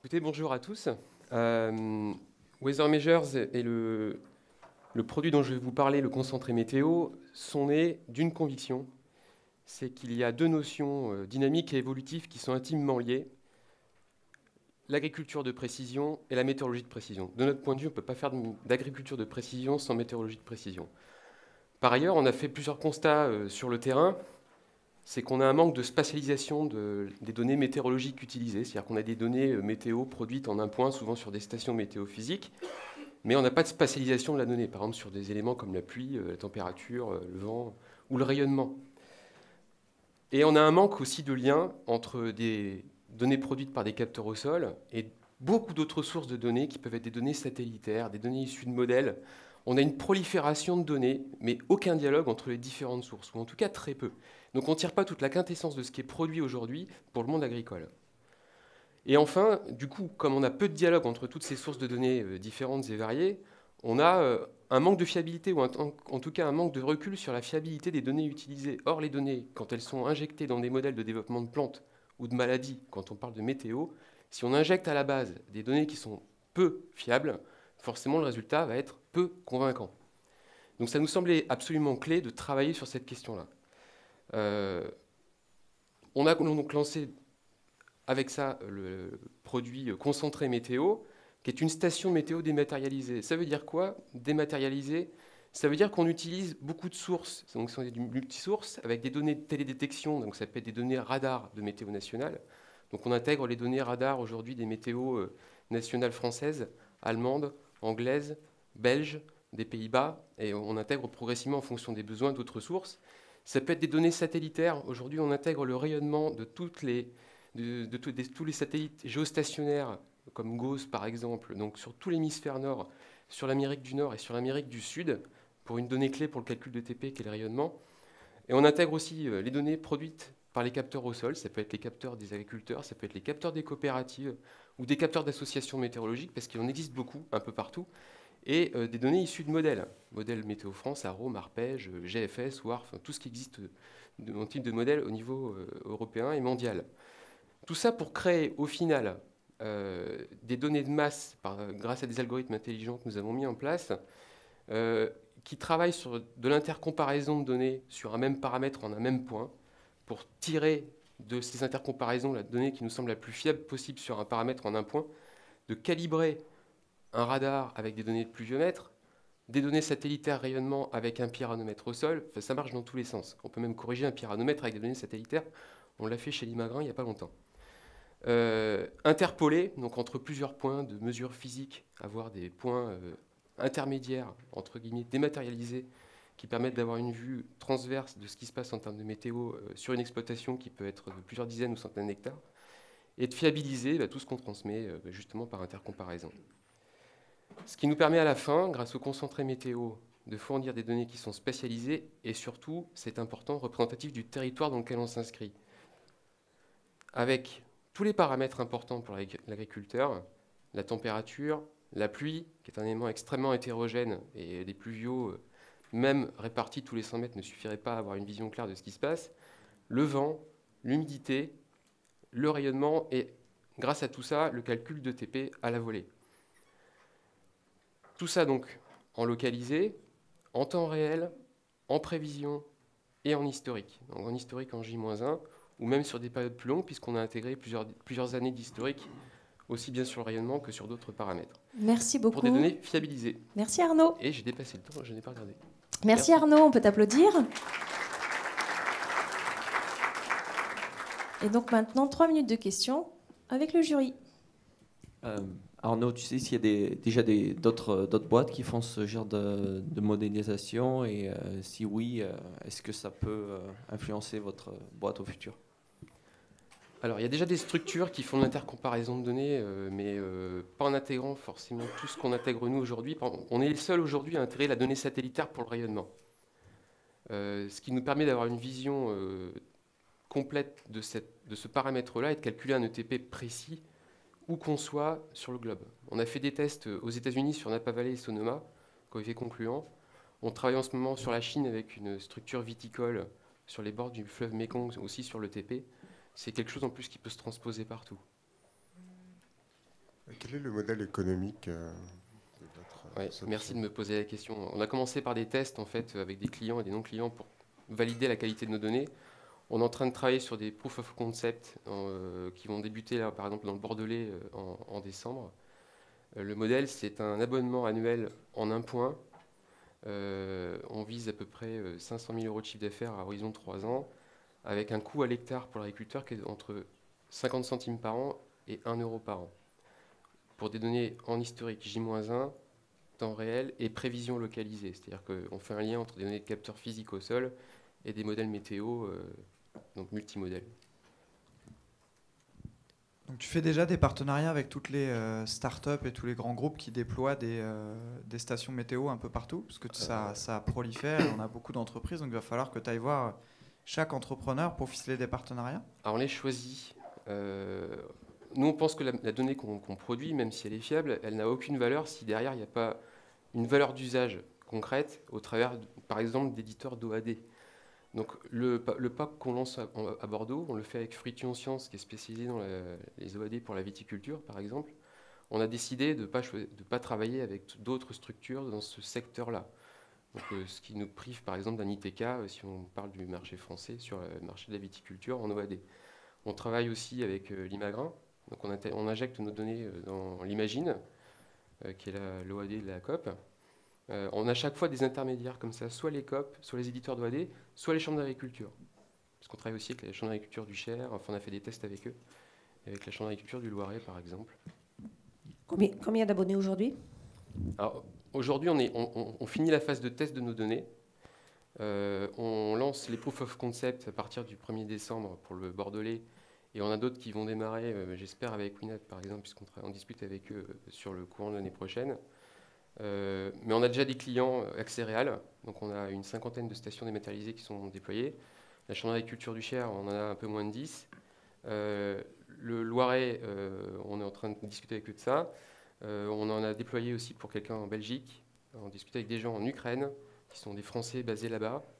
Écoutez, bonjour à tous. Weather Measures et le produit dont je vais vous parler, le concentré météo, sont nés d'une conviction. C'est qu'il y a deux notions dynamiques et évolutives qui sont intimement liées. L'agriculture de précision et la météorologie de précision. De notre point de vue, on ne peut pas faire d'agriculture de précision sans météorologie de précision. Par ailleurs, on a fait plusieurs constats sur le terrain. C'est qu'on a un manque de spatialisation des données météorologiques utilisées. C'est-à-dire qu'on a des données météo produites en un point, souvent sur des stations météo physiques, mais on n'a pas de spatialisation de la donnée, par exemple sur des éléments comme la pluie, la température, le vent ou le rayonnement. Et on a un manque aussi de lien entre des données produites par des capteurs au sol et beaucoup d'autres sources de données qui peuvent être des données satellitaires, des données issues de modèles. On a une prolifération de données, mais aucun dialogue entre les différentes sources, ou en tout cas très peu. Donc on ne tire pas toute la quintessence de ce qui est produit aujourd'hui pour le monde agricole. Et enfin, du coup, comme on a peu de dialogue entre toutes ces sources de données différentes et variées, on a un manque de fiabilité, ou en tout cas un manque de recul sur la fiabilité des données utilisées. Or, les données, quand elles sont injectées dans des modèles de développement de plantes ou de maladies, quand on parle de météo, si on injecte à la base des données qui sont peu fiables, forcément le résultat va être peu convaincant. Donc ça nous semblait absolument clé de travailler sur cette question-là. On a donc lancé avec ça le produit concentré météo, qui est une station météo dématérialisée. Ça veut dire quoi, dématérialisée? Ça veut dire qu'on utilise beaucoup de sources, donc ce sont des multisources, avec des données de télédétection, donc ça peut être des données radar de météo nationale. Donc on intègre les données radar aujourd'hui des météos nationales françaises, allemandes, anglaises, belges, des Pays-Bas, et on intègre progressivement en fonction des besoins d'autres sources. Ça peut être des données satellitaires. Aujourd'hui, on intègre le rayonnement de tous les satellites géostationnaires, comme GOES par exemple, donc sur tout l'hémisphère nord, sur l'Amérique du Nord et sur l'Amérique du Sud, pour une donnée clé pour le calcul de TP qui est le rayonnement. Et on intègre aussi les données produites par les capteurs au sol. Ça peut être les capteurs des agriculteurs, ça peut être les capteurs des coopératives ou des capteurs d'associations météorologiques, parce qu'il en existe beaucoup, un peu partout, et des données issues de modèles. Modèles Météo France, Arome, Arpège, GFS, WARF, tout ce qui existe en type de modèle au niveau européen et mondial. Tout ça pour créer au final des données de masse grâce à des algorithmes intelligents que nous avons mis en place qui travaillent sur de l'intercomparaison de données sur un même paramètre en un même point pour tirer de ces intercomparaisons la donnée qui nous semble la plus fiable possible sur un paramètre en un point, de calibrer un radar avec des données de pluviomètre, des données satellitaires rayonnement avec un pyranomètre au sol. Enfin, ça marche dans tous les sens. On peut même corriger un pyranomètre avec des données satellitaires. On l'a fait chez Limagrin il n'y a pas longtemps. Interpoler, donc entre plusieurs points de mesure physique, avoir des points intermédiaires, entre guillemets, dématérialisés, qui permettent d'avoir une vue transverse de ce qui se passe en termes de météo sur une exploitation qui peut être de plusieurs dizaines ou centaines d'hectares, et de fiabiliser tout ce qu'on transmet justement par intercomparaison. Ce qui nous permet à la fin, grâce au concentré météo, de fournir des données qui sont spécialisées et surtout, c'est important, représentatifs du territoire dans lequel on s'inscrit. Avec tous les paramètres importants pour l'agriculteur, la température, la pluie, qui est un élément extrêmement hétérogène, et les pluviaux, même répartis tous les 100 mètres, ne suffiraient pas à avoir une vision claire de ce qui se passe, le vent, l'humidité, le rayonnement, et grâce à tout ça, le calcul de TP à la volée. Tout ça donc en localisé, en temps réel, en prévision et en historique. Donc en historique en J-1, ou même sur des périodes plus longues, puisqu'on a intégré plusieurs années d'historique, aussi bien sur le rayonnement que sur d'autres paramètres. Merci beaucoup. Pour des données fiabilisées. Merci Arnaud. Et j'ai dépassé le temps, je n'ai pas regardé. Merci Arnaud, on peut t'applaudir. Et donc maintenant, 3 minutes de questions avec le jury. Arnaud, tu sais s'il y a déjà d'autres boîtes qui font ce genre de modélisation et si oui, est-ce que ça peut influencer votre boîte au futur? Alors, il y a déjà des structures qui font de l'intercomparaison de données, mais pas en intégrant forcément tout ce qu'on intègre nous aujourd'hui. On est les seuls aujourd'hui à intégrer la donnée satellitaire pour le rayonnement. Ce qui nous permet d'avoir une vision complète de ce paramètre-là et de calculer un ETP précis où qu'on soit sur le globe. On a fait des tests aux États-Unis sur Napa Valley et Sonoma, qui ont été concluants. On travaille en ce moment sur la Chine avec une structure viticole sur les bords du fleuve Mekong, aussi sur le TP. C'est quelque chose en plus qui peut se transposer partout. Quel est le modèle économique de votre Ouais, solution? merci de me poser la question. On a commencé par des tests en fait avec des clients et des non-clients pour valider la qualité de nos données. On est en train de travailler sur des proof of concept qui vont débuter là, par exemple dans le Bordelais en décembre. Le modèle, c'est un abonnement annuel en un point. On vise à peu près 500 000 euros de chiffre d'affaires à horizon de 3 ans, avec un coût à l'hectare pour l'agriculteur qui est entre 50 centimes par an et 1 euro par an. Pour des données en historique J-1, temps réel et prévision localisée. C'est-à-dire qu'on fait un lien entre des données de capteurs physiques au sol et des modèles météo, donc multimodèles. Donc tu fais déjà des partenariats avec toutes les startups et tous les grands groupes qui déploient des stations météo un peu partout, parce que ça prolifère, on a beaucoup d'entreprises, donc il va falloir que tu ailles voir chaque entrepreneur pour ficeler des partenariats. Alors on les choisit. Nous, on pense que la donnée qu'on produit, même si elle est fiable, elle n'a aucune valeur si derrière il n'y a pas une valeur d'usage concrète au travers, par exemple, d'éditeurs d'OAD. Donc le pack qu'on lance à Bordeaux, on le fait avec Fruition Science, qui est spécialisé dans les OAD pour la viticulture, par exemple. On a décidé de ne pas travailler avec d'autres structures dans ce secteur-là. Donc, ce qui nous prive, par exemple, d'un ITK, si on parle du marché français, sur le marché de la viticulture en OAD. On travaille aussi avec l'Imagrin. Donc on injecte nos données dans l'Imagine, qui est l'OAD de la COP. On a chaque fois des intermédiaires comme ça, soit les COP, soit les éditeurs d'OAD, soit les chambres d'agriculture. Parce qu'on travaille aussi avec la chambre d'agriculture du Cher, enfin on a fait des tests avec eux, avec la chambre d'agriculture du Loiret par exemple. Combien d'abonnés aujourd'hui? Alors aujourd'hui on finit la phase de test de nos données. On lance les proof of concept à partir du 1er décembre pour le Bordelais. Et on a d'autres qui vont démarrer, j'espère, avec Winat, par exemple, puisqu'on discute avec eux sur le courant de l'année prochaine. Mais on a déjà des clients accès réel. Donc on a une cinquantaine de stations dématérialisées qui sont déployées. La chambre d'agriculture du Cher, on en a un peu moins de 10. Le Loiret, on est en train de discuter avec eux de ça. On en a déployé aussi pour quelqu'un en Belgique. On discute avec des gens en Ukraine, qui sont des Français basés là-bas.